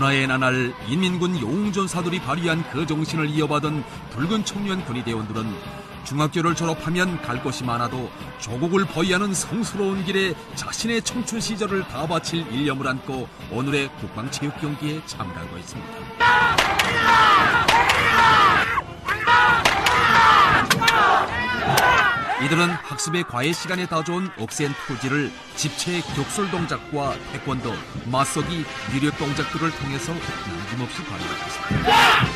문화의 나날 인민군 용전사들이 발휘한 그 정신을 이어받은 붉은 청년 군의대원들은 중학교를 졸업하면 갈 곳이 많아도 조국을 보위하는 성스러운 길에 자신의 청춘 시절을 다 바칠 일념을 안고 오늘의 국방체육경기에 참가하고 있습니다. 이들은 학습의 과외 시간에 다 좋은 억센 투지를 집체 격술 동작과 태권도, 맞서기, 위력 동작들을 통해서 남김없이 발휘하고 있습니다.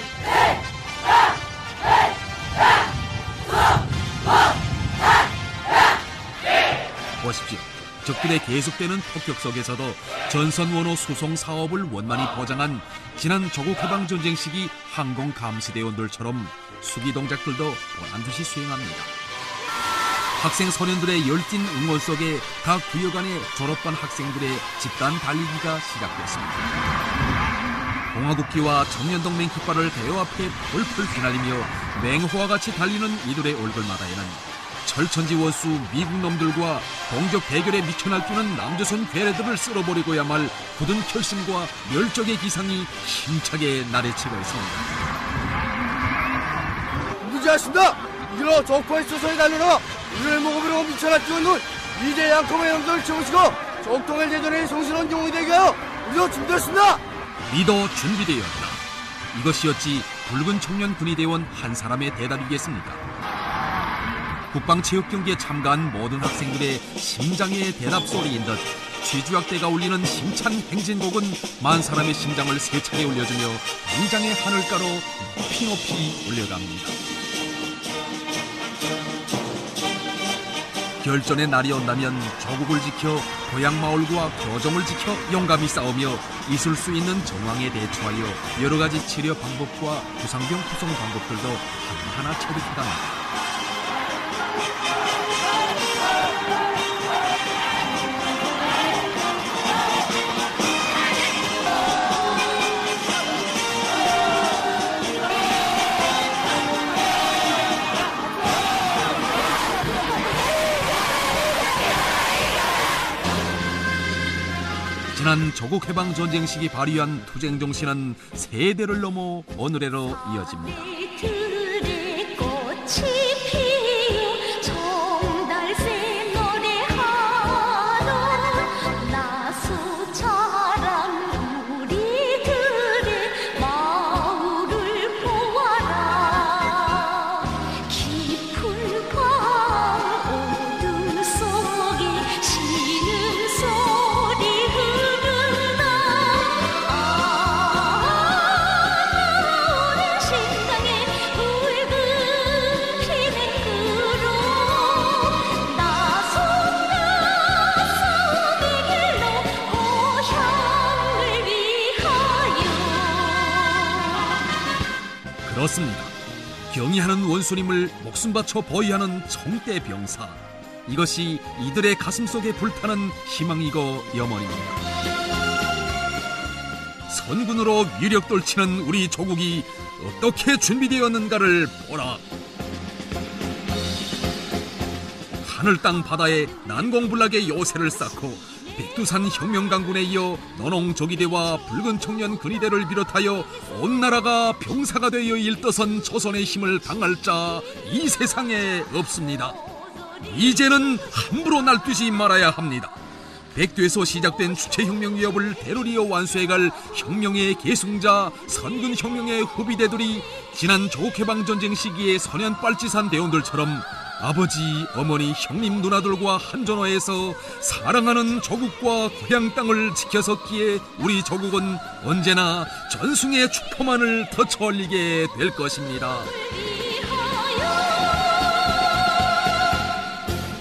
보십시오. 적들의 계속되는 폭격 속에서도 전선원호 수송 사업을 원만히 보장한 지난 조국해방전쟁 시기 항공감시대원들처럼 수비 동작들도 보란듯이 수행합니다. 학생 소년들의 열띤 응원 속에 각 구역 안에 졸업반 학생들의 집단 달리기가 시작됐습니다. 공화국기와 청년동맹 깃발을 대여 앞에 펄펄 휘날리며 맹호와 같이 달리는 이들의 얼굴마다에는 철천지 원수 미국 놈들과 동족 대결에 미쳐 날뛰는 남조선 괴뢰들을 쓸어버리고야 말 굳은 결심과 멸족의 기상이 힘차게 나래치고 있습니다. 무지하신다! 이리로 적포의 수선에 달려라! 우리를 목으로 미쳐 날뛰는 이제 양컴의 형들을 채우시고 적통을 대전의 성실한 용이 되게 하여 우리로 준비했습니다! 리더 준비되었다. 이것이었지 붉은 청년 군의대원 한 사람의 대답이겠습니까? 국방체육경기에 참가한 모든 학생들의 심장의 대답 소리인 듯 취주학대가 울리는 힘찬 행진곡은 만 사람의 심장을 세차게 울려주며 굉장의 하늘가로 높이 높이 올려갑니다. 결전의 날이 온다면 조국을 지켜 고향 마을과 교정을 지켜 용감히 싸우며 있을 수 있는 정황에 대처하여 여러 가지 치료 방법과 부상병 구성 방법들도 하나하나 체득해갑니다. 지난 조국해방전쟁 시기 발휘한 투쟁정신은 세대를 넘어 오늘에로 이어집니다. 그렇습니다. 경의하는 원수님을 목숨 바쳐 보위하는 청대 병사. 이것이 이들의 가슴 속에 불타는 희망이고 염원입니다. 선군으로 위력 떨치는 우리 조국이 어떻게 준비되었는가를 보라. 하늘 땅 바다에 난공불락의 요새를 쌓고 백두산 혁명강군에 이어 노농조기대와 붉은 청년 근위대를 비롯하여 온 나라가 병사가 되어 일떠선 조선의 힘을 당할 자 이 세상에 없습니다. 이제는 함부로 날뛰지 말아야 합니다. 백두에서 시작된 주체혁명 위협을 대를 이어 완수해갈 혁명의 계승자 선근혁명의 후비대들이 지난 조국해방전쟁 시기의 소년 빨치산 대원들처럼 아버지, 어머니, 형님, 누나들과 한전호에서 사랑하는 조국과 고향 땅을 지켜섰기에 우리 조국은 언제나 전승의 축포만을 덧쳐올리게 될 것입니다.